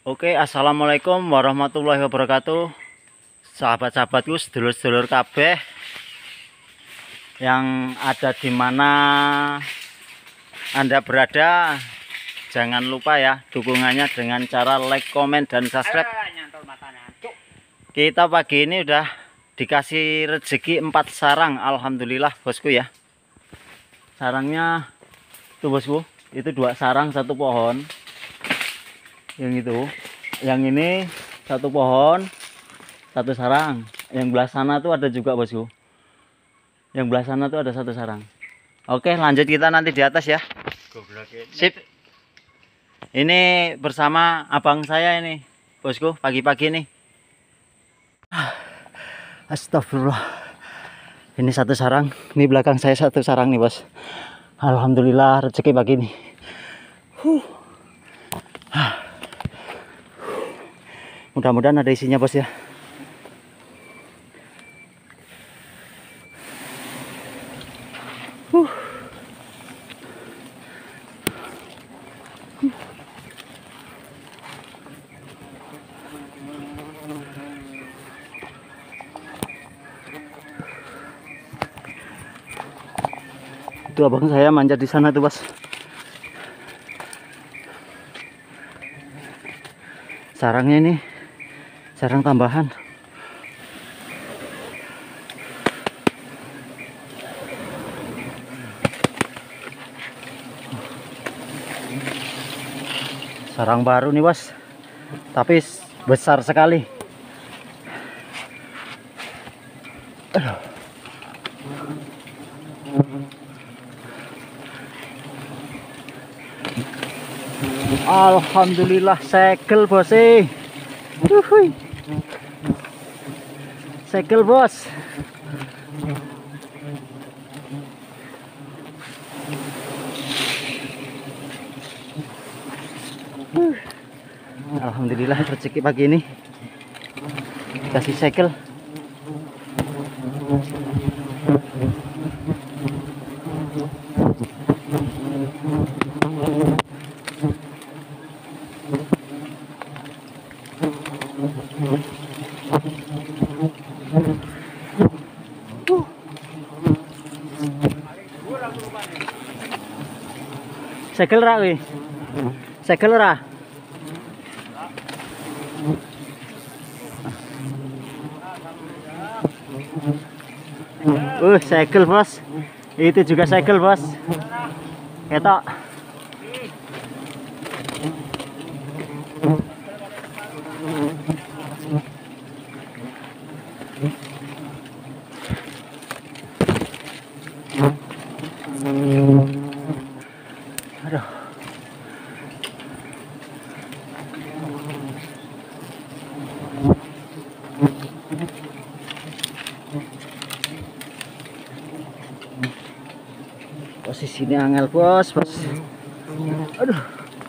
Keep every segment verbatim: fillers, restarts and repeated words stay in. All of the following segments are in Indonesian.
Oke, assalamualaikum warahmatullahi wabarakatuh. Sahabat-sahabatku, sedulur-sedulur kabeh yang ada di mana Anda berada, jangan lupa ya dukungannya dengan cara like, komen, dan subscribe. Kita pagi ini udah dikasih rezeki empat sarang, alhamdulillah bosku ya. Sarangnya tuh bosku, itu dua sarang satu pohon. Yang itu, yang ini satu pohon satu sarang. Yang belah sana tuh ada juga bosku. Yang belah sana tuh ada satu sarang. Oke, lanjut kita nanti di atas ya. Sip. Ini bersama abang saya ini bosku, pagi-pagi nih. Astagfirullah. Ini satu sarang, ini belakang saya satu sarang nih bos. Alhamdulillah rezeki pagi ini. Huh. Mudah-mudahan ada isinya bos ya. Huh. Itu abang saya manjat di sana tuh bos. Sarangnya ini sarang tambahan. Sarang baru nih bos, tapi besar sekali. Aduh. Alhamdulillah segel bos eh. Uhuy. Segel bos. Uh. Alhamdulillah rezeki pagi ini kasih segel. Segel ra wi. Segel ra. Uh, segel bos. Itu juga segel bos. Ketok. Aduh. Posisinya angel bos, bos. Aduh.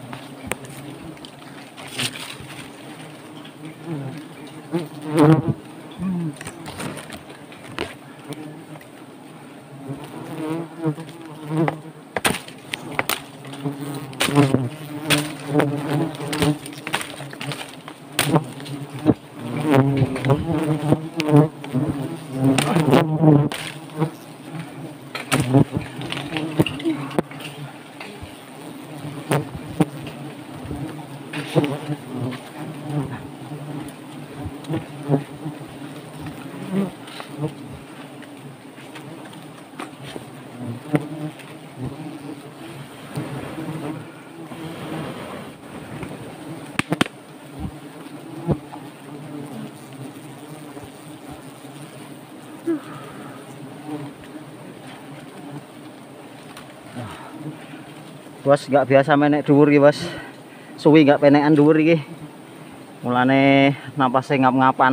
Bos nggak biasa menek dhuwur iki bos, suwi nggak penekan dhuwur iki, mulane napasnya ngap-ngapan.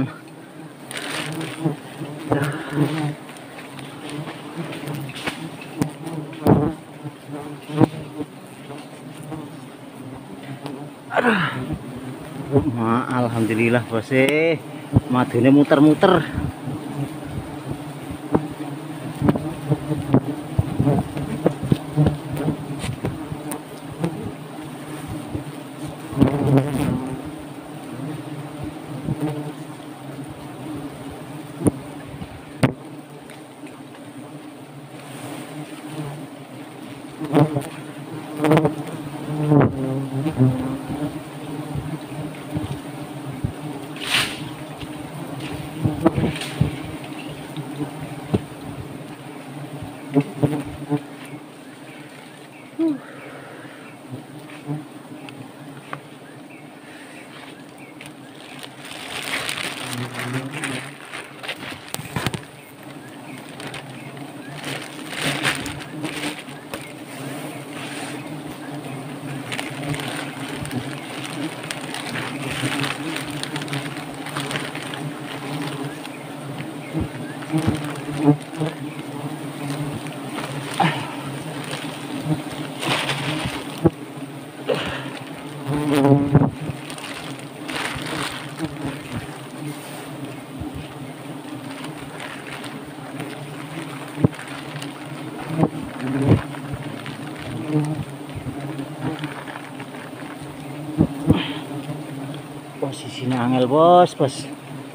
Aduh. Ma, alhamdulillah bos eh, madune muter-muter. Posisinya angel bos, bos.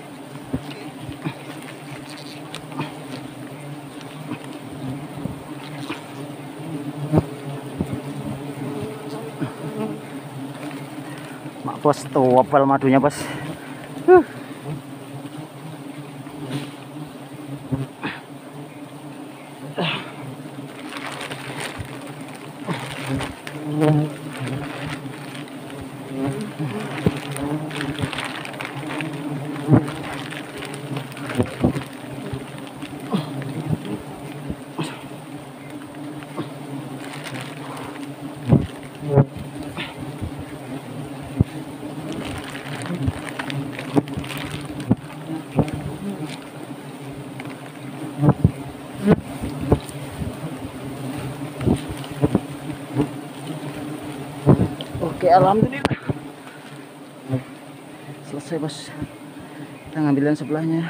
Mak bos tuh wapel madunya bos. Huh. Oke, alhamdulillah selesai bos. Kita ngambil yang sebelahnya.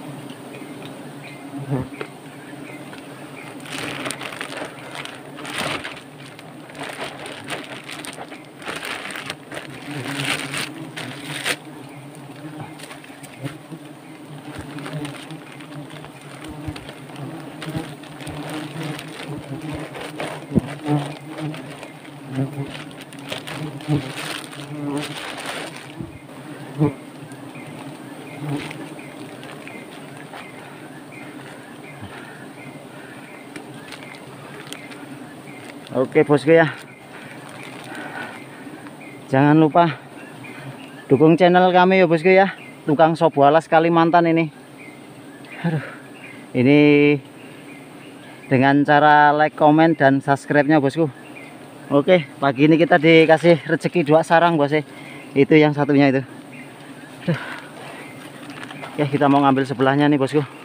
Oke bosku ya, jangan lupa dukung channel kami ya bosku ya, Tukang Sobo Alas Kalimantan ini. Aduh, ini dengan cara like, komen, dan subscribe-nya bosku. Oke, pagi ini kita dikasih rezeki dua sarang bos ya. Itu yang satunya itu. Aduh. Oke, kita mau ngambil sebelahnya nih bosku.